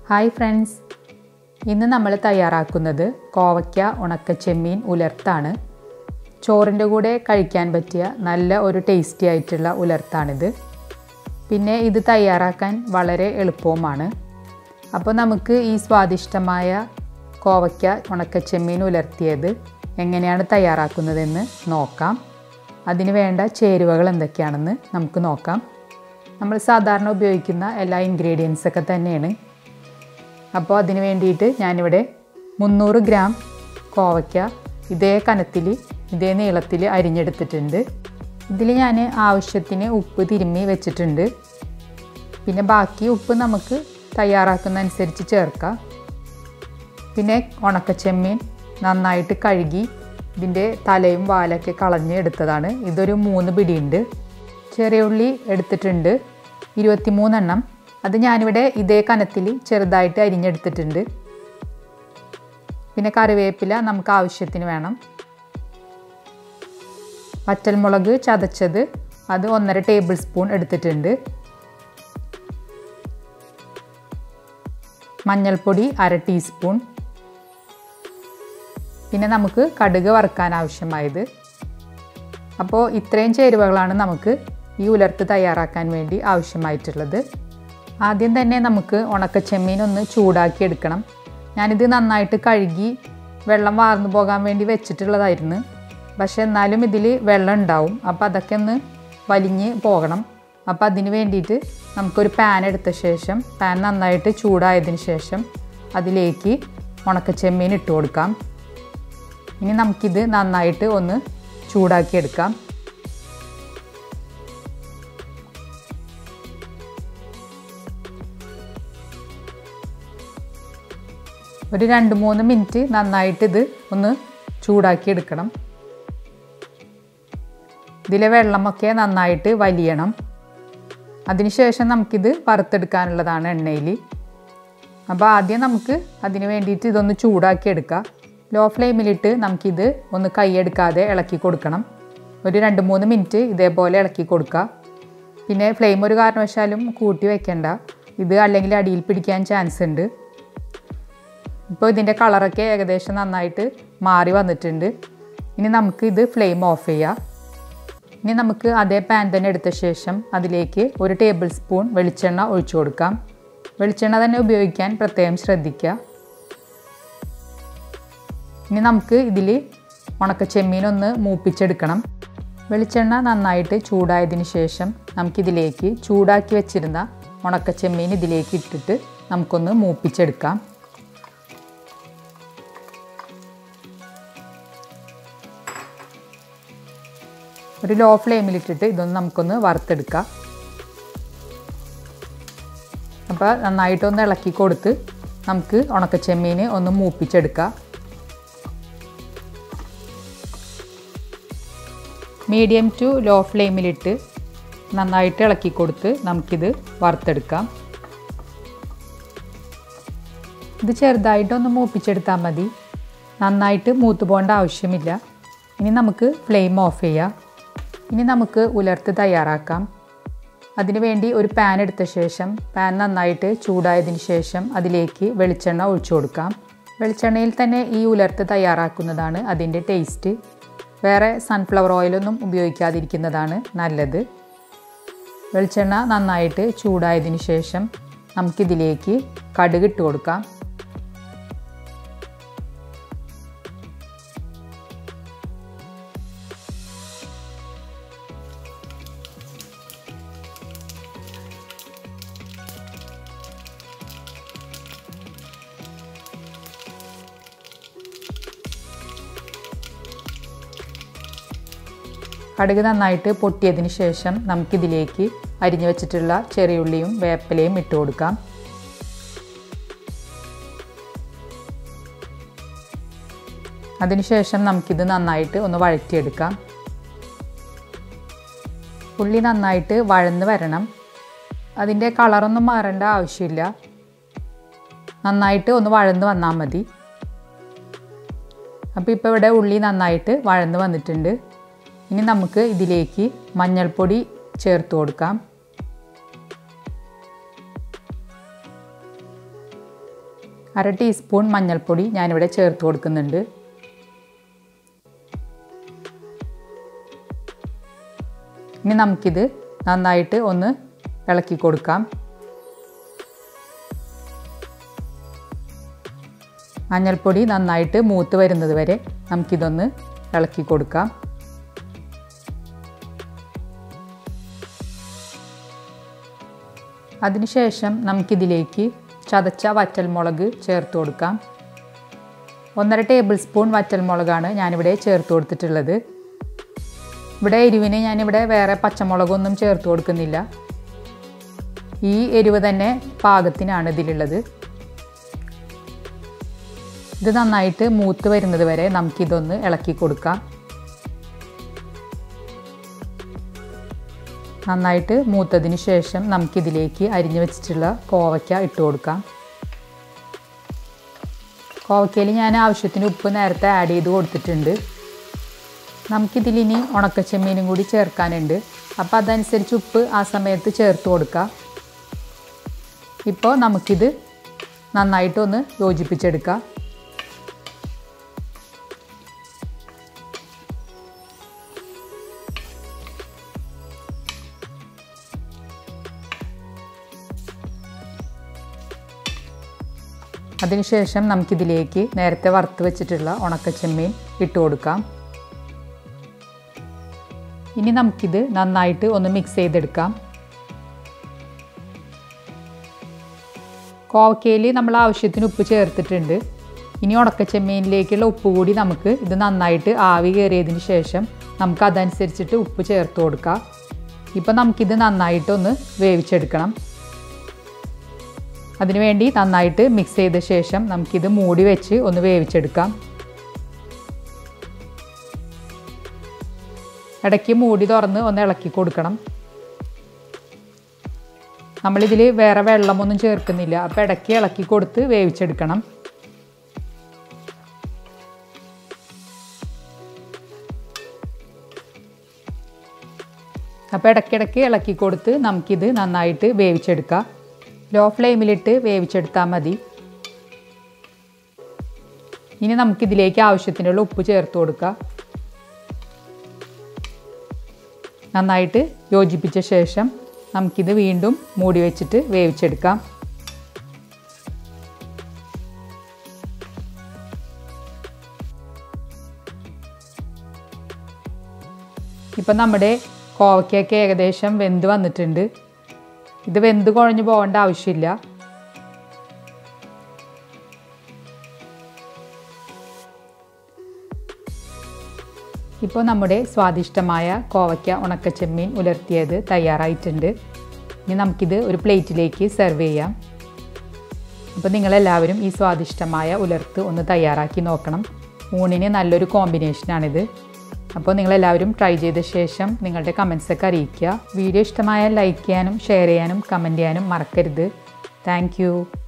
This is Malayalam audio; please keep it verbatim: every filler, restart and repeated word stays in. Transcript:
ഹായ് ഫ്രണ്ട്സ്, ഇന്ന് നമ്മൾ തയ്യാറാക്കുന്നത് കോവയ്ക്ക ഉണക്ക ചെമ്മീൻ ഉലർത്താണ്. ചോറിൻ്റെ കൂടെ കഴിക്കാൻ പറ്റിയ നല്ല ഒരു ടേസ്റ്റി ആയിട്ടുള്ള ഉലർത്താണിത്. പിന്നെ ഇത് തയ്യാറാക്കാൻ വളരെ എളുപ്പവുമാണ്. അപ്പോൾ നമുക്ക് ഈ സ്വാദിഷ്ടമായ കോവയ്ക്ക ഉണക്ക ചെമ്മീൻ ഉലർത്തിയത് എങ്ങനെയാണ് തയ്യാറാക്കുന്നതെന്ന് നോക്കാം. അതിന് വേണ്ട ചേരുവകൾ എന്തൊക്കെയാണെന്ന് നമുക്ക് നോക്കാം. നമ്മൾ സാധാരണ ഉപയോഗിക്കുന്ന എല്ലാ ഇൻഗ്രീഡിയൻസൊക്കെ തന്നെയാണ്. അപ്പോൾ അതിന് വേണ്ടിയിട്ട് ഞാനിവിടെ മുന്നൂറ് ഗ്രാം കോവയ്ക്ക ഇതേ കനത്തിൽ ഇതേ നീളത്തിൽ അരിഞ്ഞെടുത്തിട്ടുണ്ട്. ഇതിൽ ഞാൻ ആവശ്യത്തിന് ഉപ്പ് തിരുമ്മി വെച്ചിട്ടുണ്ട്. പിന്നെ ബാക്കി ഉപ്പ് നമുക്ക് തയ്യാറാക്കുന്ന അനുസരിച്ച് ചേർക്കാം. പിന്നെ ഉണക്കച്ചെമ്മീൻ നന്നായിട്ട് കഴുകി ഇതിൻ്റെ തലയും വാലൊക്കെ കളഞ്ഞ് എടുത്തതാണ്. ഇതൊരു മൂന്ന് പിടിയുണ്ട്. ചെറിയ ഉള്ളി എടുത്തിട്ടുണ്ട് ഇരുപത്തി മൂന്നെണ്ണം. അത് ഞാനിവിടെ ഇതേ കനത്തിൽ ചെറുതായിട്ട് അരിഞ്ഞെടുത്തിട്ടുണ്ട്. പിന്നെ കറിവേപ്പില നമുക്ക് ആവശ്യത്തിന് വേണം. വറ്റൽമുളക് ചതച്ചത് അത് ഒന്നര ടേബിൾ സ്പൂൺ എടുത്തിട്ടുണ്ട്. മഞ്ഞൾപ്പൊടി അര ടീസ്പൂൺ. പിന്നെ നമുക്ക് കടുക് വറുക്കാൻ ആവശ്യമായത്. അപ്പോൾ ഇത്രയും ചേരുവകളാണ് നമുക്ക് ഈ ഉലർത്ത് തയ്യാറാക്കാൻ വേണ്ടി ആവശ്യമായിട്ടുള്ളത്. ആദ്യം തന്നെ നമുക്ക് ഉണക്കച്ചെമ്മീൻ ഒന്ന് ചൂടാക്കി എടുക്കണം. ഞാനിത് നന്നായിട്ട് കഴുകി വെള്ളം വാർന്നു പോകാൻ വേണ്ടി വെച്ചിട്ടുള്ളതായിരുന്നു. പക്ഷെ എന്നാലും ഇതിൽ വെള്ളം ഉണ്ടാവും. അപ്പോൾ അതൊക്കെ ഒന്ന് വലിഞ്ഞ് പോകണം. അപ്പോൾ അതിന് വേണ്ടിയിട്ട് നമുക്കൊരു പാൻ എടുത്ത ശേഷം പാൻ നന്നായിട്ട് ചൂടായതിന് ശേഷം അതിലേക്ക് ഉണക്കച്ചെമ്മീൻ ഇട്ട് കൊടുക്കാം. ഇനി നമുക്കിത് നന്നായിട്ട് ഒന്ന് ചൂടാക്കിയെടുക്കാം. ഒരു രണ്ട് മൂന്ന് മിനിറ്റ് നന്നായിട്ട് ഇത് ഒന്ന് ചൂടാക്കിയെടുക്കണം. ഇതിലെ വെള്ളമൊക്കെ നന്നായിട്ട് വലിയണം. അതിനുശേഷം നമുക്കിത് വറുത്തെടുക്കാനുള്ളതാണ് എണ്ണയിൽ. അപ്പോൾ ആദ്യം നമുക്ക് അതിന് വേണ്ടിയിട്ട് ഇതൊന്ന് ചൂടാക്കിയെടുക്കാം. ലോ ഫ്ലെയിമിലിട്ട് നമുക്കിത് ഒന്ന് കൈയെടുക്കാതെ ഇളക്കി കൊടുക്കണം. ഒരു രണ്ട് മൂന്ന് മിനിറ്റ് ഇതേപോലെ ഇളക്കി കൊടുക്കുക. പിന്നെ ഫ്ലെയിം ഒരു കാരണവശാലും കൂട്ടി വയ്ക്കണ്ട. ഇത് അല്ലെങ്കിൽ അടിയിൽ പിടിക്കാൻ ചാൻസ് ഉണ്ട്. ഇപ്പോൾ ഇതിൻ്റെ കളറൊക്കെ ഏകദേശം നന്നായിട്ട് മാറി വന്നിട്ടുണ്ട്. ഇനി നമുക്ക് ഇത് ഫ്ലെയിം ഓഫ് ചെയ്യാം. ഇനി നമുക്ക് അതേ പാൻ തന്നെ എടുത്ത ശേഷം അതിലേക്ക് ഒരു ടേബിൾ സ്പൂൺ വെളിച്ചെണ്ണ ഒഴിച്ചു കൊടുക്കാം. വെളിച്ചെണ്ണ തന്നെ ഉപയോഗിക്കാൻ പ്രത്യേകം ശ്രദ്ധിക്കുക. ഇനി നമുക്ക് ഇതിൽ ഉണക്കച്ചെമ്മീനൊന്ന് മൂപ്പിച്ചെടുക്കണം. വെളിച്ചെണ്ണ നന്നായിട്ട് ചൂടായതിന് ശേഷം നമുക്കിതിലേക്ക് ചൂടാക്കി വെച്ചിരുന്ന ഉണക്കച്ചെമ്മീൻ ഇതിലേക്ക് ഇട്ടിട്ട് നമുക്കൊന്ന് മൂപ്പിച്ചെടുക്കാം. ഒരു ലോ ഫ്ലെയിമിലിട്ടിട്ട് ഇതൊന്ന് നമുക്കൊന്ന് വറുത്തെടുക്കാം. അപ്പോൾ നന്നായിട്ടൊന്ന് ഇളക്കി കൊടുത്ത് നമുക്ക് ഉണക്കച്ചെമ്മീൻ ഒന്ന് മൂപ്പിച്ചെടുക്കാം. മീഡിയം ടു ലോ ഫ്ലെയിമിലിട്ട് നന്നായിട്ട് ഇളക്കി കൊടുത്ത് നമുക്കിത് വറുത്തെടുക്കാം. ഇത് ചെറുതായിട്ടൊന്ന് മൂപ്പിച്ചെടുത്താൽ മതി. നന്നായിട്ട് മൂത്ത് പോകേണ്ട ആവശ്യമില്ല. ഇനി നമുക്ക് ഫ്ലെയിം ഓഫ് ചെയ്യാം. ഇനി നമുക്ക് ഉലർത്ത് തയ്യാറാക്കാം. അതിനു വേണ്ടി ഒരു പാൻ എടുത്ത ശേഷം പാൻ നന്നായിട്ട് ചൂടായതിന് ശേഷം അതിലേക്ക് വെളിച്ചെണ്ണ ഒഴിച്ചു കൊടുക്കാം. വെളിച്ചെണ്ണയിൽ തന്നെ ഈ ഉലർത്ത് തയ്യാറാക്കുന്നതാണ് അതിൻ്റെ ടേസ്റ്റ്. വേറെ സൺഫ്ലവർ ഓയിലൊന്നും ഉപയോഗിക്കാതിരിക്കുന്നതാണ് നല്ലത്. വെളിച്ചെണ്ണ നന്നായിട്ട് ചൂടായതിന് ശേഷം നമുക്കിതിലേക്ക് കടുക് ഇട്ട് കൊടുക്കാം. കടുക് നന്നായിട്ട് പൊട്ടിയതിന് ശേഷം നമുക്കിതിലേക്ക് അരിഞ്ഞു വെച്ചിട്ടുള്ള ചെറിയുള്ളിയും വേപ്പിലയും ഇട്ട് കൊടുക്കാം. അതിനുശേഷം നമുക്കിത് നന്നായിട്ട് ഒന്ന് വഴറ്റിയെടുക്കാം. ഉള്ളി നന്നായിട്ട് വഴന്ന് വരണം. അതിൻ്റെ കളറൊന്നും മാറേണ്ട ആവശ്യമില്ല. നന്നായിട്ട് ഒന്ന് വഴന്ന് വന്നാൽ മതി. അപ്പോൾ ഇപ്പോൾ ഇവിടെ ഉള്ളി നന്നായിട്ട് വഴന്ന് വന്നിട്ടുണ്ട്. ഇനി നമുക്ക് ഇതിലേക്ക് മഞ്ഞൾപ്പൊടി ചേർത്ത് കൊടുക്കാം. അര ടീസ്പൂൺ മഞ്ഞൾപ്പൊടി ഞാനിവിടെ ചേർത്ത് കൊടുക്കുന്നുണ്ട്. ഇനി നമുക്കിത് നന്നായിട്ട് ഒന്ന് ഇളക്കി കൊടുക്കാം. മഞ്ഞൾപ്പൊടി നന്നായിട്ട് മൂത്ത് വരുന്നത് വരെ നമുക്കിതൊന്ന് ഇളക്കി കൊടുക്കാം. അതിനുശേഷം നമുക്കിതിലേക്ക് ചതച്ച വറ്റൽമുളക് ചേർത്ത് കൊടുക്കാം. ഒന്നര ടേബിൾ സ്പൂൺ വറ്റൽമുളകാണ് ഞാനിവിടെ ചേർത്ത് കൊടുത്തിട്ടുള്ളത്. ഇവിടെ എരിവിന് ഞാനിവിടെ വേറെ പച്ചമുളകൊന്നും ചേർത്ത് കൊടുക്കുന്നില്ല. ഈ എരിവ് തന്നെ പാകത്തിനാണ് ഇതിലുള്ളത്. ഇത് നന്നായിട്ട് മൂത്ത് വരുന്നത് വരെ നമുക്കിതൊന്ന് ഇളക്കി കൊടുക്കാം. നന്നായിട്ട് മൂത്തതിന് ശേഷം നമുക്കിതിലേക്ക് അരിഞ്ഞു വെച്ചിട്ടുള്ള കോവയ്ക്ക ഇട്ട് കൊടുക്കാം. കോവയ്ക്കയിൽ ഞാൻ ആവശ്യത്തിന് ഉപ്പ് നേരത്തെ ആഡ് ചെയ്ത് കൊടുത്തിട്ടുണ്ട്. നമുക്കിതിലിനി ഉണക്കച്ചെമ്മീനും കൂടി ചേർക്കാനുണ്ട്. അപ്പോൾ അതനുസരിച്ച് ഉപ്പ് ആ സമയത്ത് ചേർത്ത് കൊടുക്കാം. ഇപ്പോൾ നമുക്കിത് നന്നായിട്ടൊന്ന് യോജിപ്പിച്ചെടുക്കാം. അതിനുശേഷം നമുക്കിതിലേക്ക് നേരത്തെ വറുത്ത് വെച്ചിട്ടുള്ള ഉണക്കച്ചെമ്മീൻ ഇട്ട് കൊടുക്കാം. ഇനി നമുക്കിത് നന്നായിട്ട് ഒന്ന് മിക്സ് ചെയ്തെടുക്കാം. കോവക്കയിൽ നമ്മൾ ആവശ്യത്തിന് ഉപ്പ് ചേർത്തിട്ടുണ്ട്. ഇനി ഉണക്കച്ചെമ്മീനിലേക്കുള്ള ഉപ്പ് കൂടി നമുക്ക് ഇത് നന്നായിട്ട് ആവി കയറിയതിന് ശേഷം നമുക്ക് അതനുസരിച്ചിട്ട് ഉപ്പ് ചേർത്ത് കൊടുക്കാം. ഇപ്പോൾ നമുക്കിത് നന്നായിട്ടൊന്ന് വേവിച്ചെടുക്കണം. അതിനുവേണ്ടി നന്നായിട്ട് മിക്സ് ചെയ്ത ശേഷം നമുക്കിത് മൂടി വെച്ച് ഒന്ന് വേവിച്ചെടുക്കാം. ഇടയ്ക്ക് മൂടി തുറന്ന് ഒന്ന് ഇളക്കി കൊടുക്കണം. നമ്മളിതിൽ വേറെ വെള്ളമൊന്നും ചേർക്കുന്നില്ല. അപ്പോൾ ഇടയ്ക്ക് ഇളക്കി കൊടുത്ത് വേവിച്ചെടുക്കണം. അപ്പോൾ ഇടയ്ക്കിടയ്ക്ക് ഇളക്കി കൊടുത്ത് നമുക്കിത് നന്നായിട്ട് വേവിച്ചെടുക്കാം. ലോ ഫ്ലെയിമിലിട്ട് വേവിച്ചെടുത്താൽ മതി. ഇനി നമുക്കിതിലേക്ക് ആവശ്യത്തിനുള്ള ഉപ്പ് ചേർത്ത് കൊടുക്കാം. നന്നായിട്ട് യോജിപ്പിച്ച ശേഷം നമുക്കിത് വീണ്ടും മൂടി വെച്ചിട്ട് വേവിച്ചെടുക്കാം. ഇപ്പം നമ്മുടെ കോവയ്ക്കൊക്കെ ഏകദേശം വെന്ത് വന്നിട്ടുണ്ട്. ഇത് വെന്ത് കുഴഞ്ഞു പോകേണ്ട ആവശ്യമില്ല. ഇപ്പോൾ നമ്മുടെ സ്വാദിഷ്ടമായ കോവയ്ക്ക ഉണക്കച്ചെമ്മീൻ ഉലർത്തിയത് തയ്യാറായിട്ടുണ്ട്. ഇനി നമുക്കിത് ഒരു പ്ലേറ്റിലേക്ക് സെർവ് ചെയ്യാം. അപ്പോൾ നിങ്ങളെല്ലാവരും ഈ സ്വാദിഷ്ടമായ ഉലർത്ത് ഒന്ന് തയ്യാറാക്കി നോക്കണം. ഊണിന് നല്ലൊരു കോമ്പിനേഷനാണിത്. അപ്പോൾ നിങ്ങളെല്ലാവരും ട്രൈ ചെയ്ത ശേഷം നിങ്ങളുടെ കമൻസൊക്കെ അറിയിക്കുക. വീഡിയോ ഇഷ്ടമായാൽ ലൈക്ക് ചെയ്യാനും ഷെയർ ചെയ്യാനും കമൻറ്റ് ചെയ്യാനും മറക്കരുത്. Thank U.